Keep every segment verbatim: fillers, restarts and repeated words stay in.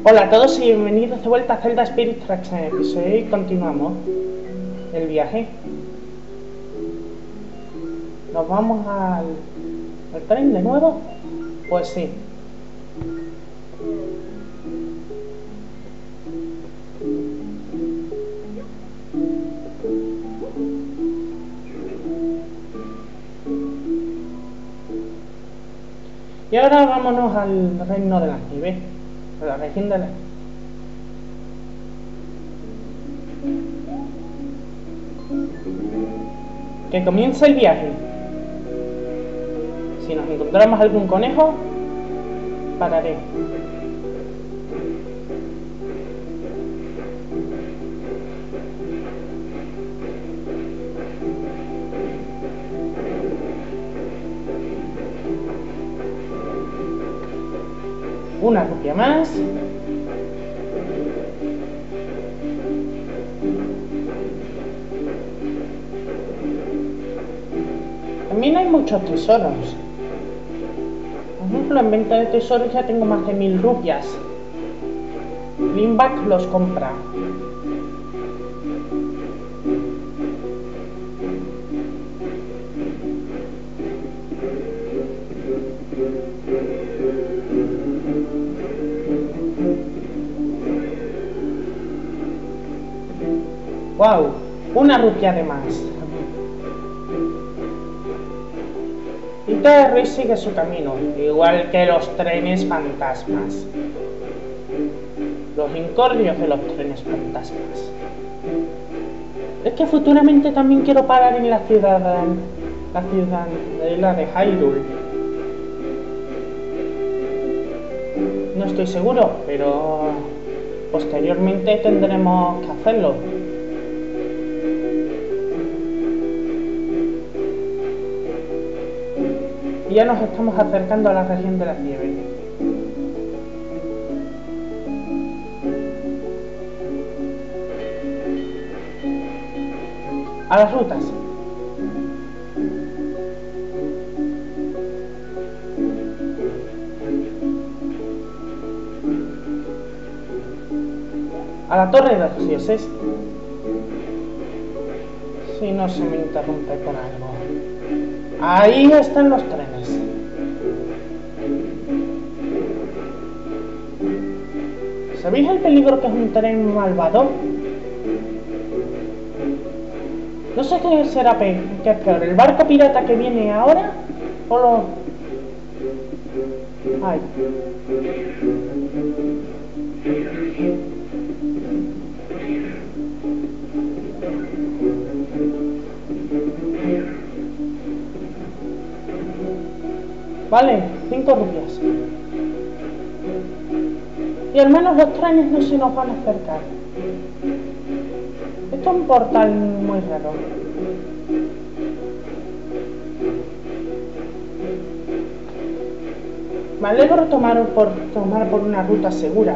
Hola a todos y bienvenidos de vuelta a Zelda Spirit Tracks. En el episodio y continuamos el viaje. ¿Nos vamos al, al tren de nuevo? Pues sí. Y ahora vámonos al reino de las nieves, a la región de la... Que comience el viaje. Si nos encontramos algún conejo, pararé. Una rupia más. También hay muchos tesoros. Por ejemplo, en venta de tesoros ya tengo más de mil rupias. Limbak los compra. Wow, una rupia de más. Y Terry sigue su camino, igual que los trenes fantasmas. Los incordios de los trenes fantasmas. Es que futuramente también quiero parar en la ciudad, la ciudad de la de Hyrule. No estoy seguro, pero posteriormente tendremos que hacerlo. Y ya nos estamos acercando a la región de las nieves. A las rutas. A la torre de los dioses. Si no se me interrumpe por algo. Ahí están los trenes. ¿Sabéis el peligro que es un tren malvado? No sé qué será pe qué es peor, el barco pirata que viene ahora o lo... Ay. Vale, cinco rupias. Y al menos los trenes no se nos van a acercar. Esto es un portal muy raro. Me alegro tomar por, tomar por una ruta segura.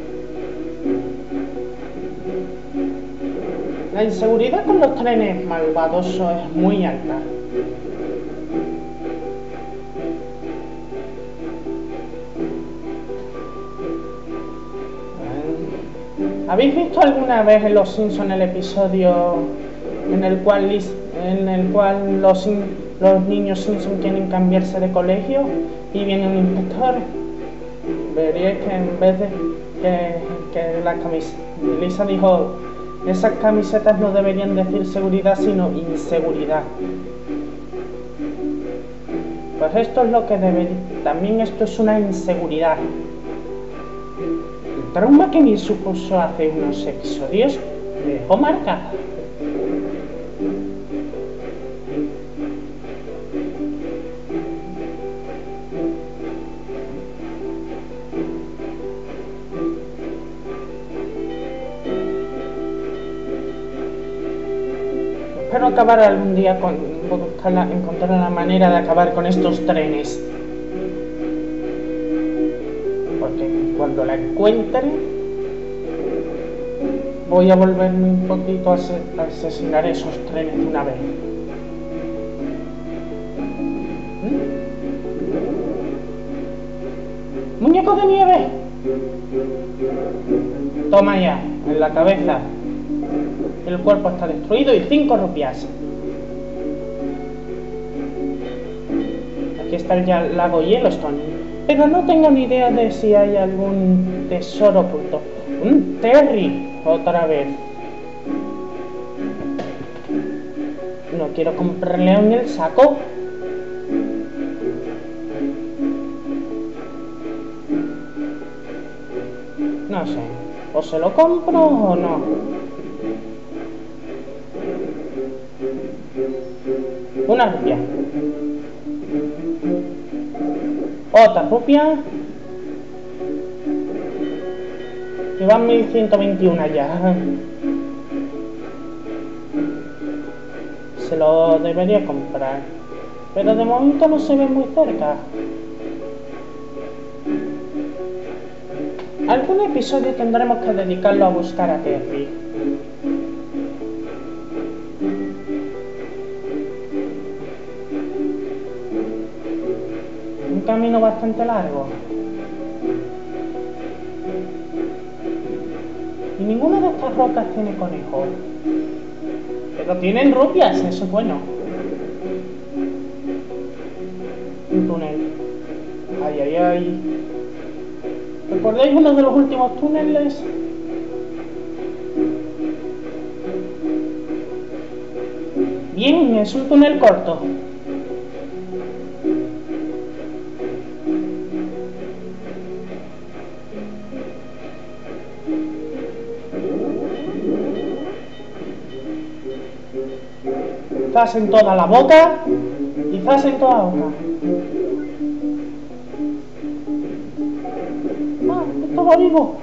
La inseguridad con los trenes malvadosos es muy alta. ¿Habéis visto alguna vez en Los Simpsons el episodio en el cual, en el cual los, los niños Simpson quieren cambiarse de colegio y viene un inspector? Veríais que en vez de que, que la camiseta, Lisa dijo, esas camisetas no deberían decir seguridad sino inseguridad. Pues esto es lo que debería, también esto es una inseguridad. El trauma que me supuso hace unos episodios me dejó marcada. Espero acabar algún día con buscar la, encontrar la manera de acabar con estos trenes. Porque cuando la encuentre voy a volverme un poquito a, a asesinar esos trenes de una vez. ¿Mm? ¡Muñeco de nieve! Toma ya, en la cabeza. El cuerpo está destruido y cinco rupias. Aquí está el lago Yellowstone. Pero no tengo ni idea de si hay algún tesoro oculto. Un Terry, otra vez. No quiero comprarle en el saco. No sé, o se lo compro o no. Una rupia. Otra rupia. Y van mil ciento veintiuno ya. Se lo debería comprar. Pero de momento no se ve muy cerca. Algún episodio tendremos que dedicarlo a buscar a Terry. Un camino bastante largo. Y ninguna de estas rocas tiene conejo. Pero tienen rupias, eso es bueno. Un túnel. Ay, ay, ay. ¿Recordáis uno de los últimos túneles? Bien, es un túnel corto. Quizás en toda la boca, quizás en toda la boca. Ah, estaba vivo.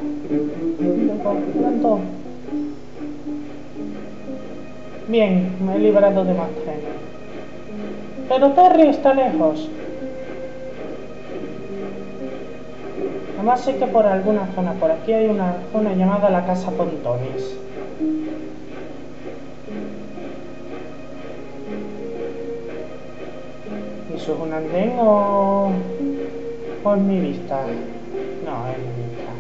Bien, me he librado de más trenes. Pero Terry está lejos. Además sé que por alguna zona, por aquí hay una zona llamada la Casa Pontones. ¿Eso es un andén o, o es mi vista? No, es mi vista.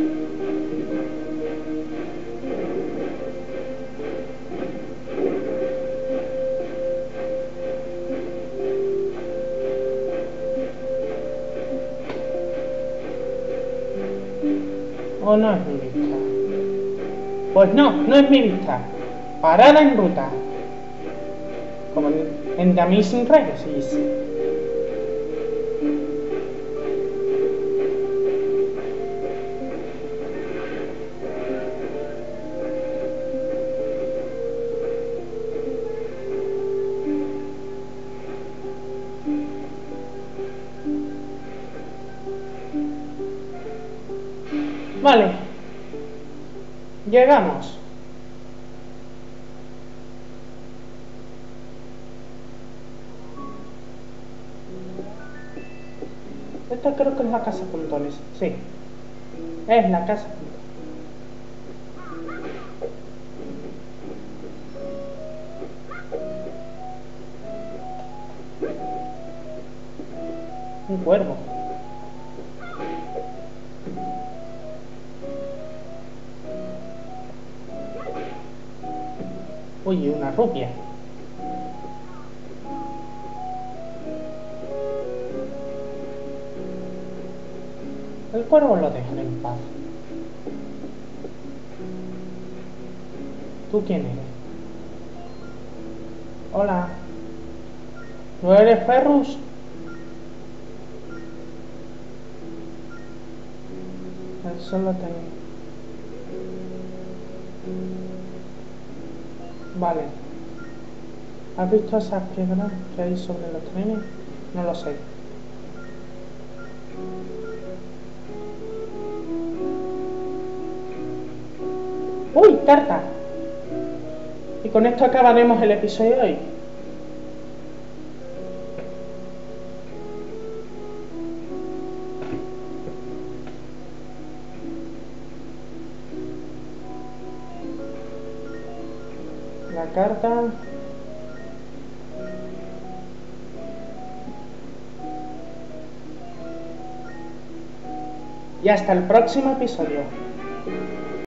¿O no es mi vista? Pues no, no es mi vista. Parada en ruta. Como en, en The Amazing Race. Vale. Llegamos. Esta creo que es la Casa Pontones. Sí. Es la Casa Pontones. Un cuervo. Oye, una rupia. El cuervo lo dejan en paz. ¿Tú quién eres? Hola. ¿No eres Ferrus? Eso lo tengo. Vale. ¿Has visto esas piedras que hay sobre los trenes? No lo sé. ¡Uy, carta! Y con esto acabaremos el episodio de hoy. La carta. y hasta el próximo episodio.